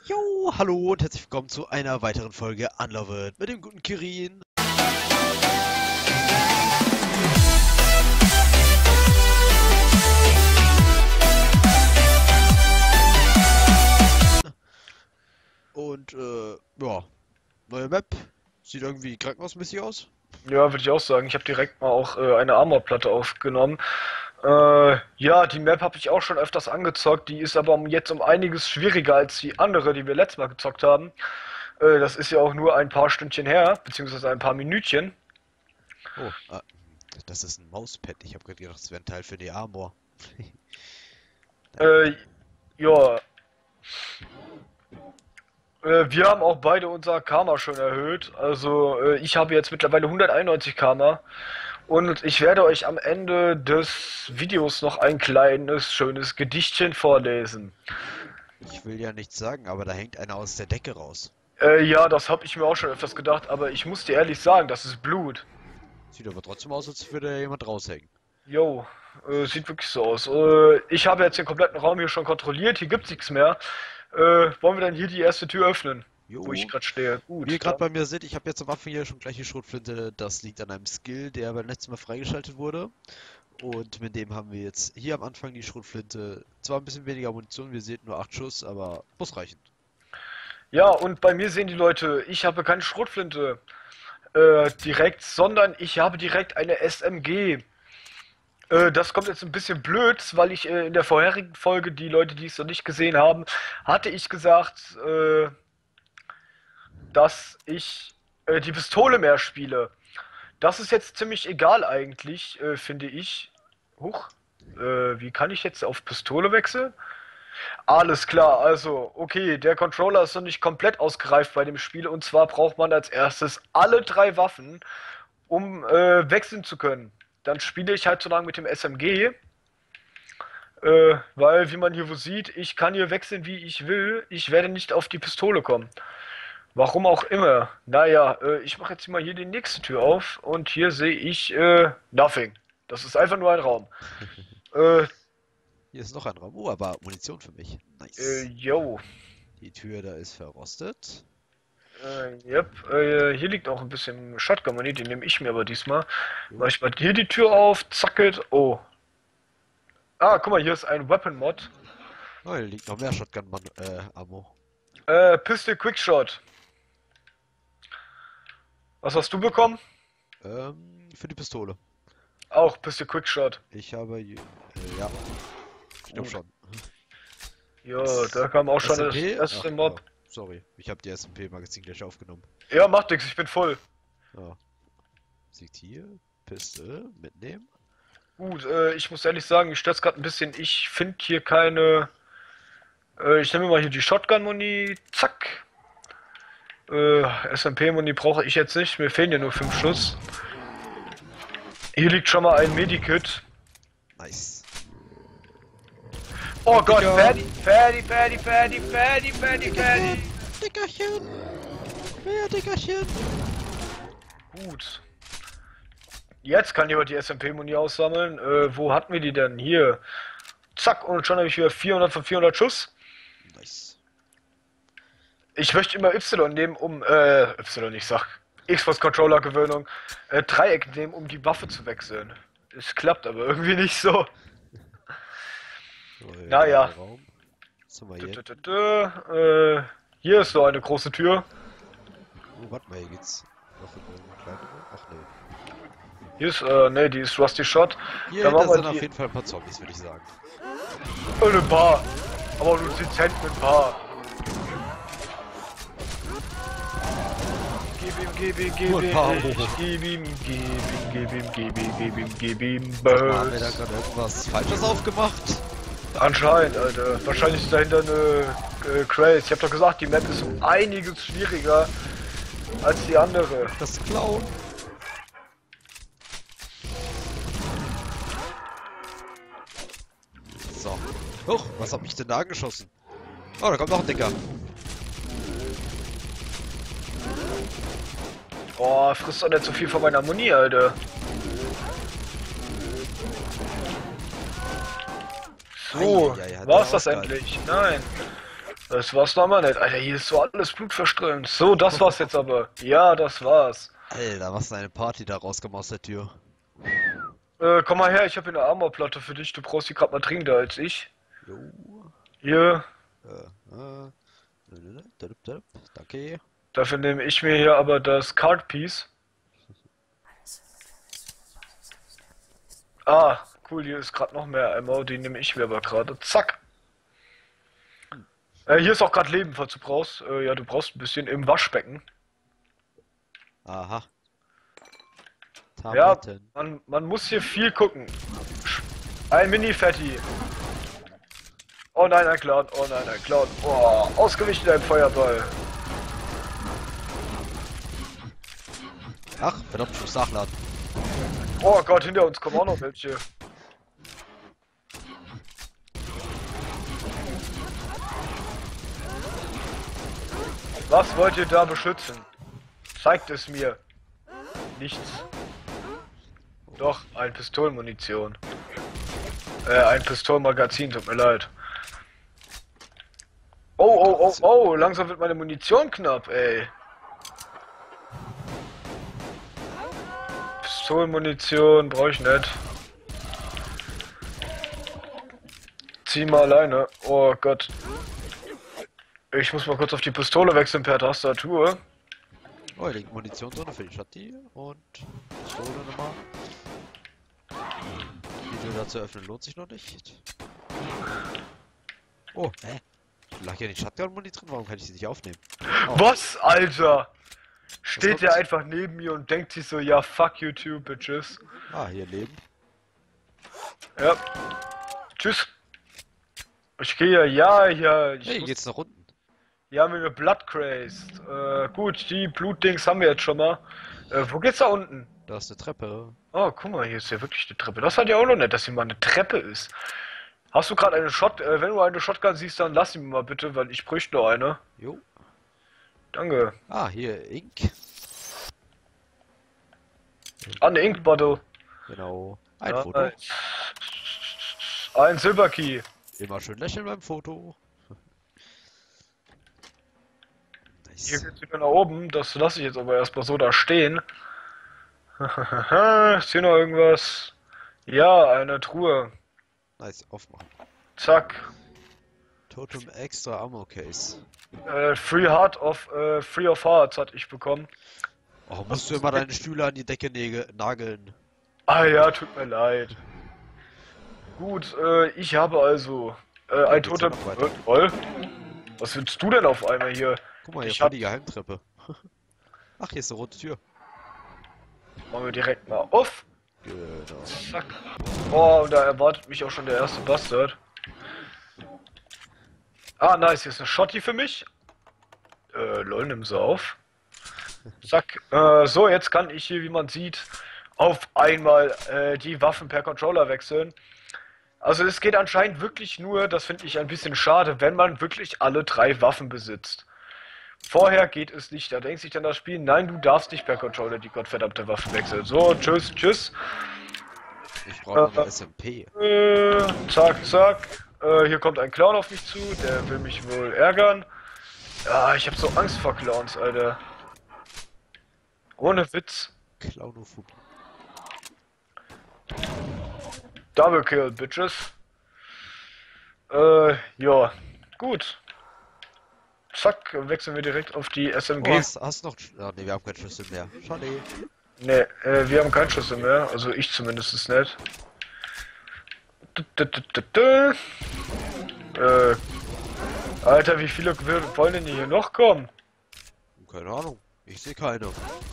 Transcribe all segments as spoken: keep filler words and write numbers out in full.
Jo, hallo und herzlich willkommen zu einer weiteren Folge Unloved mit dem guten Kirin. Und, äh, ja, neue Map. Sieht irgendwie krankenhausmäßig aus. Ja, würde ich auch sagen. Ich habe direkt mal auch äh, eine Armorplatte aufgenommen. Äh, ja, die Map habe ich auch schon öfters angezockt. Die ist aber um, jetzt um einiges schwieriger als die andere, die wir letztes Mal gezockt haben. Äh, das ist ja auch nur ein paar Stündchen her, beziehungsweise ein paar Minütchen. Oh, ah, das ist ein Mauspad. Ich habe gerade gedacht, das wäre ein Teil für die Armor. Äh, ja. Äh, wir haben auch beide unser Karma schon erhöht. Also, äh, ich habe jetzt mittlerweile hunderteinundneunzig Karma. Und ich werde euch am Ende des Videos noch ein kleines, schönes Gedichtchen vorlesen. Ich will ja nichts sagen, aber da hängt einer aus der Decke raus. Äh, ja, das habe ich mir auch schon öfters gedacht, aber ich muss dir ehrlich sagen, das ist Blut. Sieht aber trotzdem aus, als würde jemand raushängen. Jo, äh, sieht wirklich so aus. Äh, ich habe jetzt den kompletten Raum hier schon kontrolliert, hier gibt's nichts mehr. Äh, wollen wir dann hier die erste Tür öffnen? Jo. Wo ich gerade stehe. Gut. Wie ihr gerade dann- bei mir seht, ich habe jetzt am Anfang hier schon gleich die Schrotflinte. Das liegt an einem Skill, der beim letzten Mal freigeschaltet wurde. Und mit dem haben wir jetzt hier am Anfang die Schrotflinte. Zwar ein bisschen weniger Munition, wir sehen nur acht Schuss, aber muss reichen. Ja, und bei mir sehen die Leute, ich habe keine Schrotflinte äh, direkt, sondern ich habe direkt eine S M G. Äh, das kommt jetzt ein bisschen blöd, weil ich äh, in der vorherigen Folge, die Leute, die es noch nicht gesehen haben, hatte ich gesagt, äh, dass ich äh, die Pistole mehr spiele. Das ist jetzt ziemlich egal eigentlich, äh, finde ich. Huch, äh, wie kann ich jetzt auf Pistole wechseln? Alles klar, also, okay, der Controller ist noch nicht komplett ausgereift bei dem Spiel und zwar braucht man als erstes alle drei Waffen, um äh, wechseln zu können. Dann spiele ich halt so lange mit dem S M G, äh, weil, wie man hier wo sieht, ich kann hier wechseln, wie ich will, ich werde nicht auf die Pistole kommen. Warum auch immer. Naja, äh, ich mache jetzt mal hier die nächste Tür auf und hier sehe ich, äh, nothing. Das ist einfach nur ein Raum. äh, Hier ist noch ein Raum. Oh, aber Munition für mich. Nice. äh, yo. Die Tür da ist verrostet. Äh, yep, äh, hier liegt auch ein bisschen Shotgun Money, die nehme ich mir aber diesmal. Mach ich mal hier die Tür auf, zackelt, oh. Ah, guck mal, hier ist ein Weapon Mod. Oh, hier liegt noch mehr Shotgun-Ammo. Äh, Pistol Quickshot. Was hast du bekommen? Ähm, für die Pistole. Auch Pistol Quickshot. Ich habe, äh, ja, ich glaube Gut. schon. Ja, da kam auch schon das S M P? erste Ach, Mob. ja, sorry, ich habe die S M P-Magazin gleich aufgenommen. Ja, macht nix, ich bin voll. Ja. Liegt hier, Pistole, mitnehmen. Gut, äh, ich muss ehrlich sagen, ich stör's gerade ein bisschen. Ich finde hier keine. Äh, ich nehme mal hier die Shotgun-Muni. Zack. Äh, S M P-Muni brauche ich jetzt nicht. Mir fehlen ja nur fünf Schuss. Hier liegt schon mal ein Medikit. Nice. Oh Gott, Digga. Ferdi, Ferdi, Ferdi, Ferdi, Ferdi, Ferdi, Ferdi. Dickerchen! Mehr Dickerchen! Gut. Jetzt kann jemand die S M P-Muni aussammeln. Äh, wo hatten wir die denn? Hier. Zack, und schon habe ich wieder vierhundert von vierhundert Schuss. Nice. Ich möchte immer Y nehmen, um, äh, Y, ich sag, Xbox-Controller-Gewöhnung, äh, Dreieck nehmen, um die Waffe zu wechseln. Es klappt aber irgendwie nicht so. So, hier Naja. der Raum. Was haben wir Dö, hier? dö, dö, dö. Äh, hier ist so eine große Tür. Oh, warte mal, hier geht's noch in eine kleine. Ach nee. Hier ist, äh, ne, die ist Rusty Shot. Hier Da da machen wir sind auf die- jeden Fall ein paar Zombies, würde ich sagen. Oh, eine Bar. Aber nur dezent mit Bar. Gib ihm, gib ihm, gib Nur ein paar ihm, hoch. gib ihm, gib ihm, gib ihm, gib ihm, gib ihm, gib ihm, Haben wir da Birds. gerade irgendwas Falsches aufgemacht? Anscheinend, Alter. Wahrscheinlich ist dahinter eine äh, Craze. Ich hab doch gesagt, die Map ist um einiges schwieriger als die andere. Das Klauen. So. Huch, was hat mich denn da angeschossen? Oh, da kommt noch ein Dicker. Boah, frisst doch nicht so viel von meiner Muni, Alter. So, Eieiei, hat war's der das ausgehalten. endlich? Nein. Das war's nochmal nicht. Alter, hier ist so alles blutverströmt. So, das war's jetzt aber. Ja, das war's. Alter, was für eine Party da rauskam aus der Tür. Äh, komm mal her, ich habe hier eine Armorplatte für dich. Du brauchst die gerade mal dringender als ich. Jo. Hier. Äh, äh. Danke. Dafür nehme ich mir hier aber das Card Piece. Ah, cool, hier ist gerade noch mehr Ammo. Die nehme ich mir aber gerade. Zack. Äh, hier ist auch gerade Leben, falls du brauchst. Äh, ja, du brauchst ein bisschen im Waschbecken. Aha. Ja, Tabletten. man, man muss hier viel gucken. Ein Mini-Fatty. Oh nein, ein Clown. Oh nein, ein Clown. Oh, ausgewichen ein Feuerball. Ach, verdammt, ich muss nachladen. Oh Gott, hinter uns kommen auch noch welche. Was wollt ihr da beschützen? Zeigt es mir. Nichts. Doch, ein Pistolenmunition. Äh, ein Pistolenmagazin, tut mir leid. Oh, oh, oh, oh, langsam wird meine Munition knapp, ey. Pistolenmunition brauche ich nicht. Zieh mal alleine. Oh Gott. Ich muss mal kurz auf die Pistole wechseln per Tastatur. Oh, hier liegt Munition drin für die Shotty und Pistole nochmal. Die Tür da zu öffnen lohnt sich noch nicht. Oh, hä? Lag ja die Shotgun-Muni drin, warum kann ich sie nicht aufnehmen? Oh. Was, Alter? Steht kommt der das? einfach neben mir und denkt sich so, ja, fuck you too, bitches. Ah, hier Leben. Ja. Tschüss. Ich gehe, ja, ja. Ich Hey, hier muss, geht's nach unten. ja, mit mir Blood Crazed. Äh, gut, die Blutdings haben wir jetzt schon mal. Äh, wo geht's da unten? Da ist eine Treppe. Oh, guck mal, hier ist ja wirklich eine Treppe. Das hat ja auch noch nicht, dass hier mal eine Treppe ist. Hast du gerade eine Shot, äh, wenn du eine Shotgun siehst, dann lass sie mir mal bitte, weil ich bräuchte noch eine. Jo. Danke. Ah, hier Ink. Ah, eine Ink Bottle. Genau. Ein Ja, Foto. nice. Ein Silver Key. Immer schön lächeln beim Foto. Hier Nice. geht's wieder nach oben. Das lasse ich jetzt aber erstmal so da stehen. Ist hier noch irgendwas? Ja, eine Truhe. Nice, aufmachen. Zack. Totem Extra Ammo Case. Äh, Free Heart of äh, Free of Hearts hatte ich bekommen. Oh, musst du immer deine Stühle an die Decke näge- nageln? Ah ja, tut mir leid. Gut, äh, ich habe also äh, ein geht's ja Totem. noch weiter. Äh, toll. Was willst du denn auf einmal hier? Guck mal, hier Ich voll hab- die Geheimtreppe. Ach, hier ist eine rote Tür. Machen wir direkt mal auf. Genau. Zack. Oh, und da erwartet mich auch schon der erste Bastard. Ah, nice, hier ist eine Shotty für mich. Äh, lol, nimm sie auf. Zack. Äh, so, jetzt kann ich hier, wie man sieht, auf einmal äh, die Waffen per Controller wechseln. Also es geht anscheinend wirklich nur, das finde ich ein bisschen schade, wenn man wirklich alle drei Waffen besitzt. Vorher geht es nicht. Da denkt sich dann das Spiel, nein, du darfst nicht per Controller die gottverdammte Waffe wechseln. So, tschüss, tschüss. Ich brauche noch Äh, eine S M P. Äh, zack, zack. Äh, hier kommt ein Clown auf mich zu, der will mich wohl ärgern. Ah, ich hab so Angst vor Clowns, Alter. Ohne Witz. Clownophobie. Double Kill, Bitches. Äh, ja. Gut. Zack, wechseln wir direkt auf die S M Oh, G. hast, hast noch... Ah, ne, wir haben keinen Schlüssel mehr. Schade. Ne, äh, wir haben keinen Schlüssel mehr. Also ich zumindest nicht. Du, du, du, du, du. Äh, Alter, wie viele wollen denn hier noch kommen? Keine Ahnung. Ich sehe keine.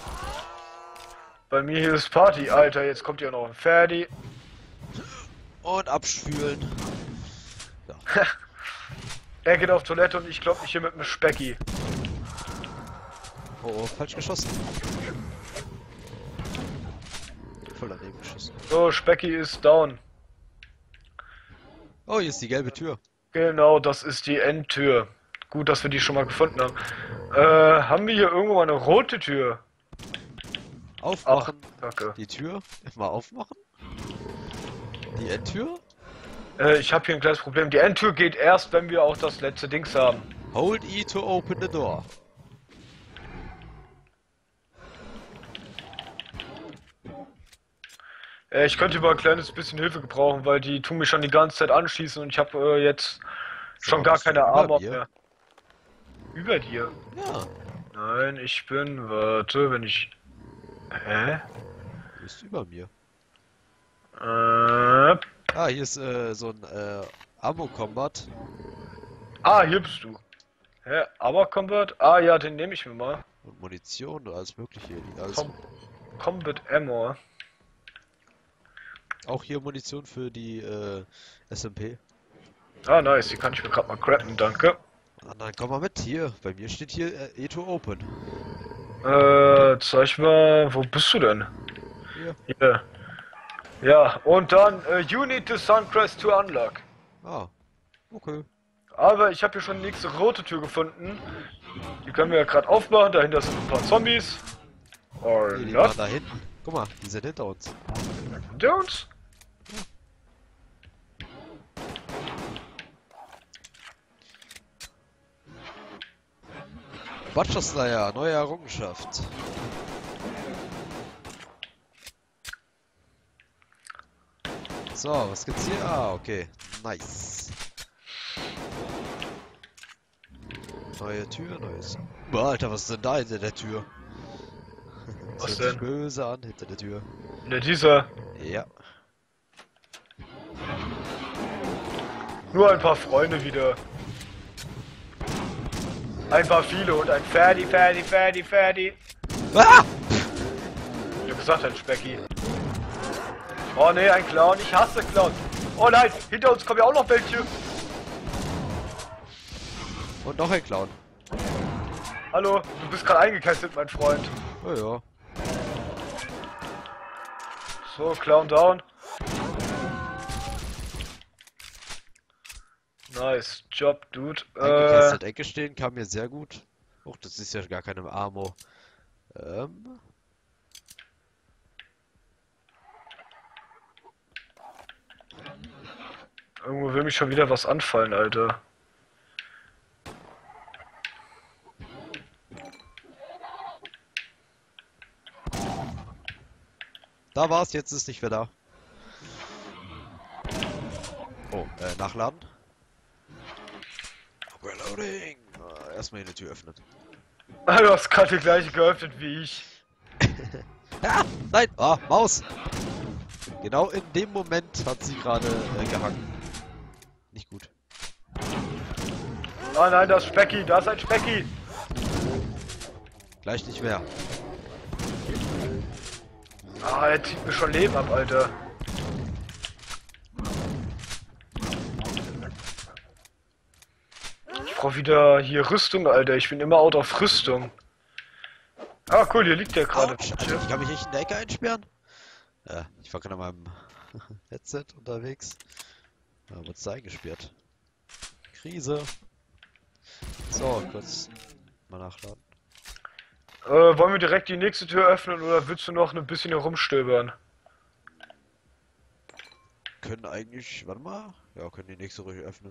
Bei mir hier ist Party, Alter. Jetzt kommt hier noch ein Ferdi. Und abspülen. Er geht auf Toilette und ich klopp mich hier mit einem Specki. Oh, oh, falsch geschossen. Voll daneben geschossen. So, Specki ist down. Oh, hier ist die gelbe Tür. Genau, das ist die Endtür. Gut, dass wir die schon mal gefunden haben. Äh, haben wir hier irgendwo eine rote Tür? Aufmachen. Danke. Die Tür. Mal aufmachen. Die Endtür. Äh, ich habe hier ein kleines Problem. Die Endtür geht erst, wenn wir auch das letzte Dings haben. Hold E to open the door. Äh, ich könnte mal ein kleines bisschen Hilfe gebrauchen, weil die tun mich schon die ganze Zeit anschießen und ich habe äh, jetzt Sag schon mal, gar bist du keine über Armor mir? mehr. Über dir? Ja, Nein, ich bin, warte, wenn ich... Hä? du bist über mir. Äh, Ah, hier ist äh, so ein äh, Ammo-Combat. ah, hier bist du. Hä? Aber Combat? Ah ja, den nehme ich mir mal. Und Munition und alles mögliche. Liegt alles. Com Combat Ammo. Auch hier Munition für die äh, S M P. Ah, nice, die kann ich mir gerade mal crappen, danke. Und dann komm mal mit hier. Bei mir steht hier äh, E to open. Äh, zeig mal, wo bist du denn? Hier. Hier. Ja, und dann, äh, you need the Suncrest to unlock. Ah, okay. Aber ich habe hier schon die nächste rote Tür gefunden. Die können wir ja gerade aufmachen, dahinter sind ein paar Zombies. Or Nee, die not. waren da hinten. Guck mal, die sind hinter uns. Don't. Butcher Slayer, neue Errungenschaft. So, was gibt's hier? Ah, okay. Nice. Neue Tür, neues. Boah, Alter, was ist denn da hinter der Tür? Das Was hört sich denn? böse an hinter der Tür. Ne, dieser. Ja. Nur ein paar Freunde wieder. Ein paar viele und ein Ferdi, Ferdi, Ferdi, Ferdi. Ah! Ich hab gesagt, ein Specki. Oh ne, ein Clown. Ich hasse Clown. Oh nein, hinter uns kommen ja auch noch welche. Und noch ein Clown. Hallo, du bist gerade eingekesselt, mein Freund. Oh ja. So, Clown down. Nice Job, Dude. Äh, Eingekesselt Ecke stehen kam mir sehr gut. Och, das ist ja gar keine Ammo. Ähm. irgendwo will mich schon wieder was anfallen, Alter. Da war's, jetzt ist nicht mehr da. Oh, äh, nachladen. Reloading. Äh, erstmal hier die Tür öffnen. Du hast gerade die gleiche geöffnet wie ich. Ah, nein! Ah, Maus! Genau in dem Moment hat sie gerade äh, gehangen. Nicht gut. Nein, nein, das ist Specki, da ist ein Specki. Gleich nicht mehr. Ah, er zieht mir schon Leben ab, Alter. Ich brauch wieder hier Rüstung, Alter. Ich bin immer out auf Rüstung. Ah, cool, hier liegt der gerade. Autsch, Alter, ich kann mich echt in der Ecke einsperren. Ja, ich war gerade an meinem Headset unterwegs. Da wurde es da eingesperrt. Krise. So, kurz mal nachladen. Äh, wollen wir direkt die nächste Tür öffnen oder willst du noch ein bisschen herumstöbern? Können eigentlich, warte mal. Ja, können die nächste ruhig öffnen.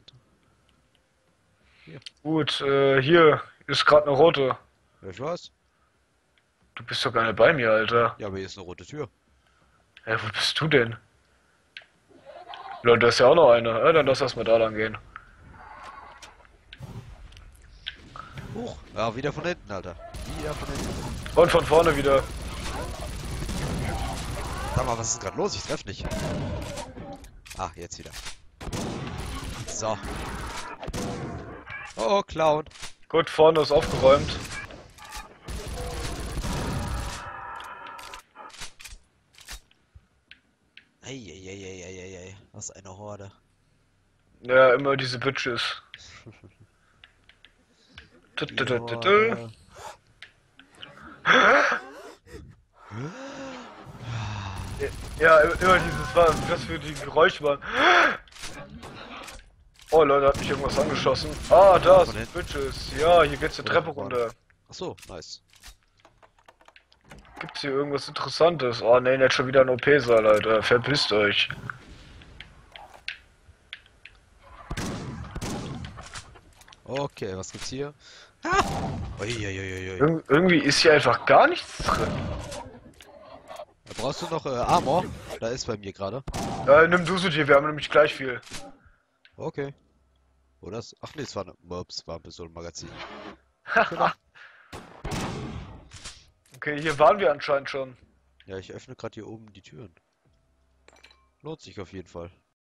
Gut, äh, hier ist gerade eine rote. Ja, ich weiß. Du bist doch gar nicht bei mir, Alter. Ja, aber hier ist eine rote Tür. Ja, wo bist du denn? Leute, da ist ja auch noch eine. Ja, dann lass erstmal da lang gehen. Huch. Ja, wieder von hinten, Alter. Wieder von hinten. Und von vorne wieder. Sag mal, was ist gerade los? Ich treff nicht. Ah, jetzt wieder. So. Oh, oh, Clown. Gut, vorne ist aufgeräumt. Eieieiei, was eine Horde. Ja, immer diese Bitches. Tü, tü, tü, tü, tü. Horde. Ja, immer dieses, was was für die Geräusche waren. Oh Leute, hat mich irgendwas angeschossen. Ah, da von sind hinten. Bitches. Ja, hier geht's die Oder Treppe von vorne. runter. Achso, nice. Gibt's hier irgendwas Interessantes? Oh ne, jetzt schon wieder ein O P-Saal, Alter. Verpisst euch. Okay, was gibt's hier? Ah! Uiuiuiui. Ir irgendwie ist hier einfach gar nichts drin. Brauchst du noch äh, Armor? Da ist bei mir gerade. Äh, nimm du so dir, wir haben nämlich gleich viel. Okay. Oder? Ist- Ach nee, es war eine. Ups, war ein Pistolenmagazin. Okay, hier waren wir anscheinend schon. Ja, ich öffne gerade hier oben die Türen. Lohnt sich auf jeden Fall.